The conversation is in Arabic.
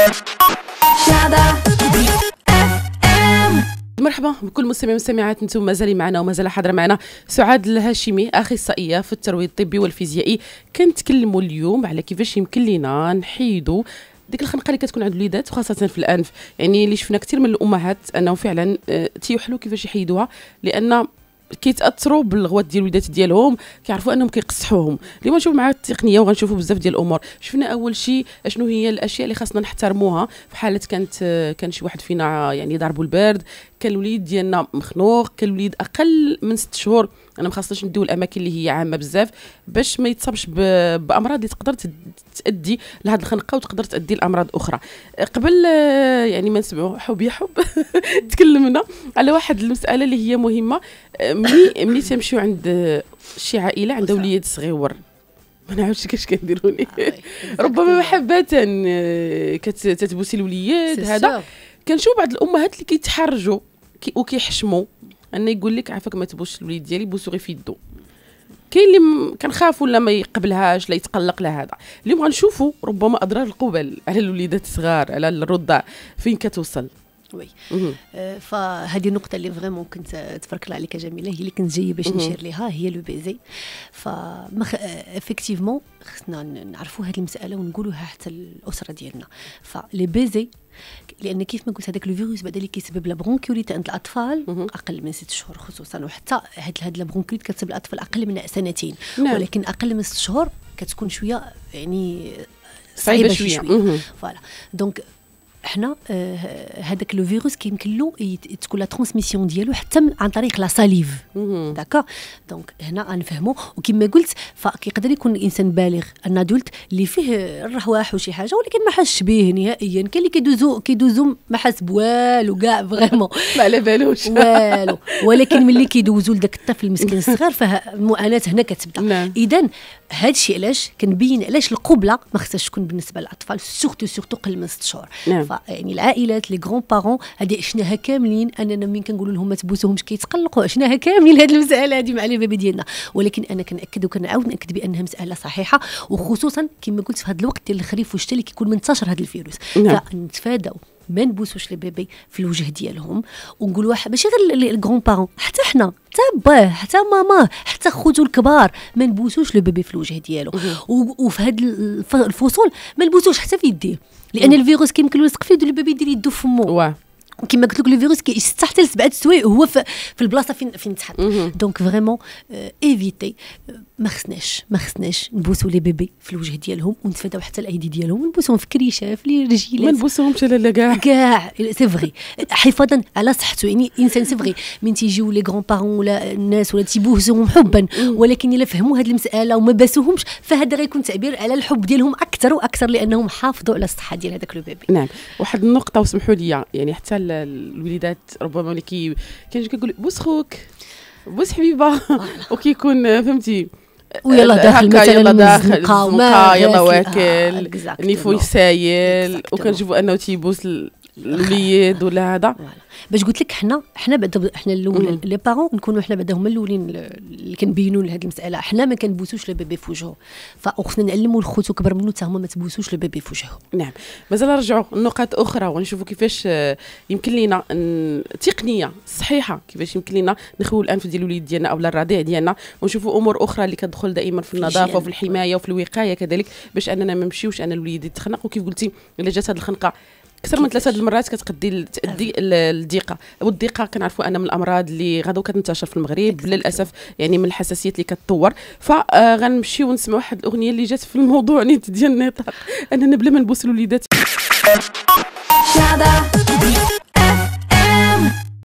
مرحبا بكل مستمعي ومستمعات. انتم مازال معنا ومازال حاضره معنا سعاد الهاشمي، اخصائيه في الترويض الطبي والفيزيائي. كنتكلموا اليوم على كيفاش يمكن لينا نحيدوا ديك الخنقه اللي كتكون عند الوليدات وخاصه في الانف. يعني اللي شفنا كثير من الامهات انهم فعلا تيوحلوا كيفاش يحيدوها، لان كيتاثروا بالغوات ديال الوليدات ديالهم، كيعرفوا انهم كيقصحوهم. اليوم نشوف مع التقنيه وغنشوفوا بزاف ديال الامور. شفنا اول شيء شنو هي الاشياء اللي خاصنا نحترموها في حاله كان شي واحد فينا يعني ضربوا البرد، كان الوليد ديالنا مخنوق، كان الوليد اقل من 6 شهور. انا ما خاصناش نديو الاماكن اللي هي عامه بزاف باش ما يتصابش بامراض اللي تقدر تؤدي لهذه الخنقه وتقدر تؤدي لامراض اخرى. قبل يعني ما نسمعوا حب يا حب تكلمنا على واحد المساله اللي هي مهمه. ملي تمشيو عند شي عائله عندها وليد صغيور، ما نعرفش كاش كنديروني ربما محبه كتبوسي الوليد. هذا كنشوف بعض الامهات اللي كيتحرجوا وكيحشموا ان يقول لك عافاك ما تبوسش الوليد ديالي، بوسو غير في يدو. كاين اللي كنخافوا لا ما يقبلهاش لا يتقلق لا. هذا اليوم غنشوفوا ربما اضرار القبل على الوليدات الصغار على الرضع فين كتوصل. وي فهذه النقطه اللي فريمون كنت تبارك عليك جميله، هي اللي كنت جايه باش نشير لها، هي لو بيزي. افكتيفمون خصنا نعرفوا هذه المساله ونقولوها حتى الاسره ديالنا. فلي بيزي لان كيف ما قلت هذاك لو فيروس بعدا اللي كيسبب لا برونكيوليت عند الاطفال اقل من 6 شهور خصوصا، وحتى هاد لا برونكيوليت كتسبب الاطفال اقل من 2 سنين. نعم. ولكن اقل من 6 شهور كتكون شويه يعني صعيبه شويه. فوالا دونك حنا هذاك لو فيروس كيمكن له تكون لا ترانسميسيون ديالو حتى عن طريق لا ساليف. داكا دونك هنا غنفهموا. وكما قلت فكيقدر يكون الانسان بالغ ان ادولت اللي فيه الرهواح وشي حاجه ولكن ما حسش به نهائيا. كاين اللي كيدوزو ما حس بوالو كاع فريمون ما على بالوش والو، ولكن ملي كيدوزو لذاك الطفل المسكين الصغير فالمعاناه هنا كتبدا. نعم. اذا هذا الشيء علاش كنبين علاش القبله ما خصهاش تكون بالنسبه للاطفال سورتو قل من 6 شهور. نعم. يعني العائلات لي غران بارون هذه عشناها كاملين، اننا ملي كنقولوا لهم ما تبوسوهمش كيتقلقوا. عشناها كاملين هذه المساله هذه مع البيبي ديالنا، ولكن انا كناكد وكنعاود ناكد بانها مساله صحيحه، وخصوصا كما قلت في هذا الوقت ديال الخريف والشتاء اللي كيكون منتشر هذا الفيروس. نعم. فنتفاداو ما نبوسوش لي بيبي في الوجه ديالهم، ونقولوا ماشي غير الغران بارون، حتى حنا حتى باه حتى ماما حتى خوتو الكبار ما نبوسوش لو بيبي في الوجه ديالو. وفي هذه الفصول ما نبوسوش حتى في يديه، لان الفيروس كيمكن له يلصق في يدو البيبي يدير يدو في فمو. وكما قلت لك لو فيروس كيستح حتى ل7 سوايع هو في البلاصه فين تحط. دونك فريمون ايفيتي ما خصناش نبوسوا لي بيبي في الوجه ديالهم، ونتفاداو حتى الايدي ديالهم، نبوسوهم في كريشه في لي رجيلات، ما نبوسوهمش لا كاع سي فغي حفاظا على صحته. يعني انسان سي فغي من تيجيو لي غران بارون ولا الناس ولا تيبوسوهم حبا، ولكن الا فهموا هذه المساله وما باسوهمش فهذا غيكون تعبير على الحب ديالهم اكثر واكثر، لانهم حافظوا على الصحه ديال هذاك لو بيبي. نعم. واحد النقطه وسمحوا لي، يعني حتى الوليدات ربما اللي كاين كيقول بوس خوك بوس حبيبه وكيكون فهمتي ويلا داخل مثلا الزنقه يلا واكل نيفو يسايل، وكنشوفوا انه تيبوس الوليد ولا هذا. باش قلت لك حنا بعدا حنا الاول لي بارون نكونوا حنا بعدا هما الاولين اللي كنبينوا لهذه المساله. حنا ما كنبوسوش لو بيبي في وجهه، فخصنا نعلموا الخوت كبر منه حتى هما ما تبوسوش لو بيبي في وجهه. نعم. مازال نرجعوا لنقاط اخرى ونشوفوا كيفاش يمكن لينا التقنيه الصحيحه، كيفاش يمكن لينا نخويو الانف ديال الوليد ديالنا او الرضيع ديالنا، ونشوفوا امور اخرى اللي كتدخل دائما في النظافه وفي الحمايه وفي الوقايه كذلك، باش اننا ما نمشيوش ان الوليد يتخنق. وكيف قلتي الا جات هذه الخنقه اكثر من 3 المرات كتؤدي الضيقه، والضيقه كنعرفوا ان من الامراض اللي غدو كتنتشر في المغرب للاسف، يعني من الحساسيات اللي كتطور. فغنمشيو ونسمعوا واحد الاغنيه اللي جات في الموضوع نيت ديال النطاق اننا بلا ما نبوسوا الوليدات.